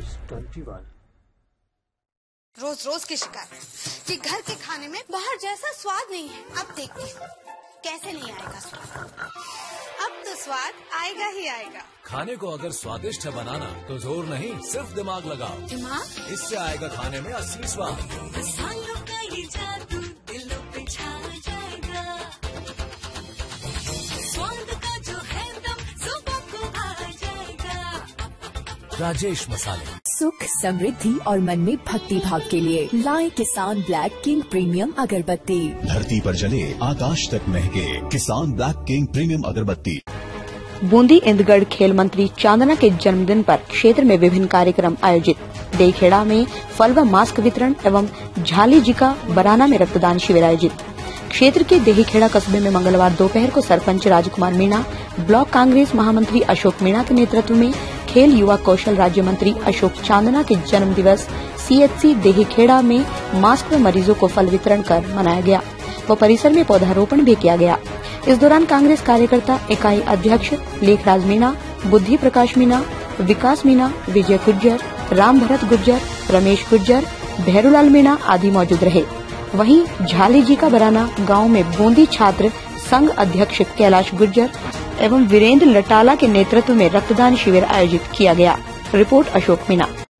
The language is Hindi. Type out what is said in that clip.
न्यूज़ 21। रोज रोज की शिकायत कि घर के खाने में बाहर जैसा स्वाद नहीं है। अब देखती हूँ कैसे नहीं आएगा स्वाद। अब तो स्वाद आएगा ही आएगा। खाने को अगर स्वादिष्ट है बनाना तो जोर नहीं, सिर्फ दिमाग लगाओ। दिमाग? इससे आएगा खाने में असली स्वाद। मसालों का ये जादू दिलों पे छा जाएगा। स्वाद का जो है दम सुबह को आ जाएगा। राजेश मसाले। सुख, समृद्धि और मन में भक्ति भाव के लिए लाए किसान ब्लैक किंग प्रीमियम अगरबत्ती। धरती पर जले आकाश तक महके किसान ब्लैक किंग प्रीमियम अगरबत्ती। बूंदी इंदगढ़ खेल मंत्री चांदना के जन्मदिन पर क्षेत्र में विभिन्न कार्यक्रम आयोजित। देखेड़ा में फल व मास्क वितरण एवं झाली जी का बराना में रक्तदान शिविर आयोजित। क्षेत्र के देहीखेड़ा कस्बे में मंगलवार दोपहर को सरपंच राजकुमार मीणा, ब्लॉक कांग्रेस महामंत्री अशोक मीणा के नेतृत्व में खेल युवा कौशल राज्य मंत्री अशोक चांदना के जन्म दिवस सीएचसी देहीखेड़ा में मास्क व मरीजों को फल वितरण कर मनाया गया व परिसर में पौधारोपण भी किया गया। इस दौरान कांग्रेस कार्यकर्ता इकाई अध्यक्ष लेखराज मीणा, बुद्धि प्रकाश मीणा, विकास मीणा, विजय गुज्जर, राम भरत गुज्जर, रमेश गुज्जर, भैरूलाल मीणा आदि मौजूद रहे। वहीं झाली जी का बराना गांव में बूंदी छात्र संघ अध्यक्ष कैलाश गुज्जर एवं वीरेंद्र लटाला के नेतृत्व में रक्तदान शिविर आयोजित किया गया। रिपोर्ट अशोक मीणा।